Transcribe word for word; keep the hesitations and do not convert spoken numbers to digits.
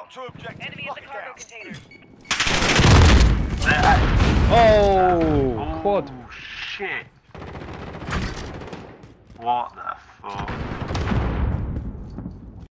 Mark two objectives. Enemy in the cargo container. Oh, Oh quad. shit. What the fuck?